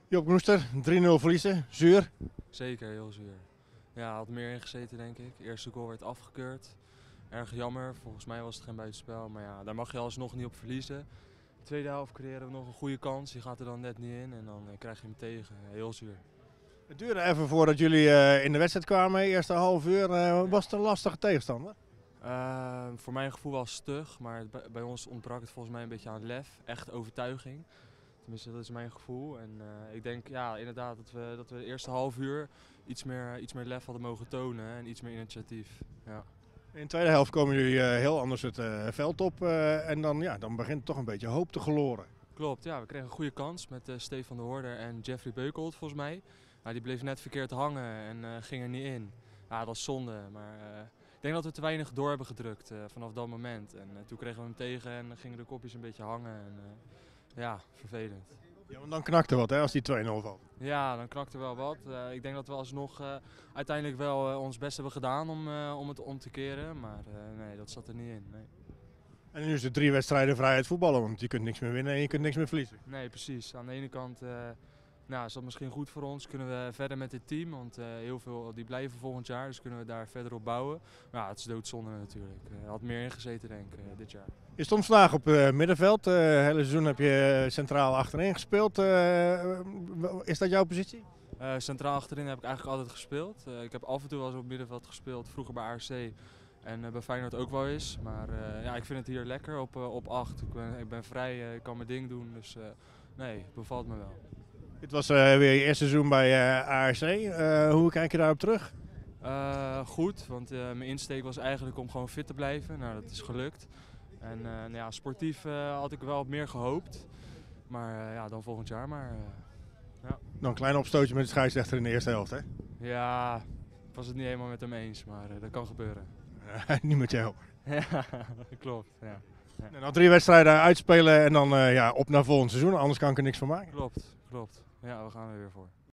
Job Knoester, 3-0 verliezen, zuur. Zeker, heel zuur. Ja, had meer ingezeten denk ik. Eerste goal werd afgekeurd. Erg jammer, volgens mij was het geen buitenspel. Maar ja, daar mag je alsnog niet op verliezen. Tweede helft creëren we nog een goede kans. Die gaat er dan net niet in en dan krijg je hem tegen. Heel zuur. Het duurde even voordat jullie in de wedstrijd kwamen, eerste half uur. Was het een lastige tegenstander? Voor mijn gevoel was het stug, maar bij ons ontbrak het volgens mij een beetje aan lef. Echt overtuiging. Tenminste, dat is mijn gevoel. En ik denk ja, inderdaad dat we de eerste half uur iets meer lef hadden mogen tonen en iets meer initiatief. Ja. In de tweede helft komen jullie heel anders het veld op en dan begint toch een beetje hoop te gloren. Klopt, ja, we kregen een goede kans met Stefan de Hoorder en Jeffrey Beukelte volgens mij. Nou, die bleef net verkeerd hangen en ging er niet in. Ja, dat is zonde, maar ik denk dat we te weinig door hebben gedrukt vanaf dat moment. En toen kregen we hem tegen en gingen de kopjes een beetje hangen. En, ja, vervelend. Ja, want dan knakt er wat hè, als die 2-0 valt. Ja, dan knakt er wel wat. Ik denk dat we alsnog uiteindelijk wel ons best hebben gedaan om het om te keren. Maar nee, dat zat er niet in. Nee. En nu is het 3 wedstrijden vrijheid voetballen, want je kunt niks meer winnen en je kunt niks meer verliezen. Nee, precies. Aan de ene kant nou, is dat misschien goed voor ons. Kunnen we verder met dit team, want heel veel die blijven volgend jaar. Dus kunnen we daar verder op bouwen. Maar ja, het is doodzonde natuurlijk. Had meer ingezeten denk ik dit jaar. Je stond vandaag op middenveld. Het hele seizoen heb je centraal achterin gespeeld. Is dat jouw positie? Centraal achterin heb ik eigenlijk altijd gespeeld. Ik heb af en toe wel eens op middenveld gespeeld, vroeger bij ARC en bij Feyenoord ook wel eens. Maar ja, ik vind het hier lekker op 8. Ik ben vrij, ik kan mijn ding doen, dus nee, het bevalt me wel. Dit was weer je eerste seizoen bij ARC. Hoe kijk je daarop terug? Goed, want mijn insteek was eigenlijk om gewoon fit te blijven. Nou, dat is gelukt. En nou ja, sportief had ik wel meer gehoopt. Maar ja, dan volgend jaar maar. Ja. Nog een klein opstootje met de scheidsrechter in de eerste helft, hè? Ja, ik was het niet helemaal met hem eens, maar dat kan gebeuren. Niet met jou. Ja, klopt. Ja. Ja. En dan 3 wedstrijden uitspelen en dan op naar volgend seizoen. Anders kan ik er niks van maken. Klopt. Ja, we gaan er weer voor.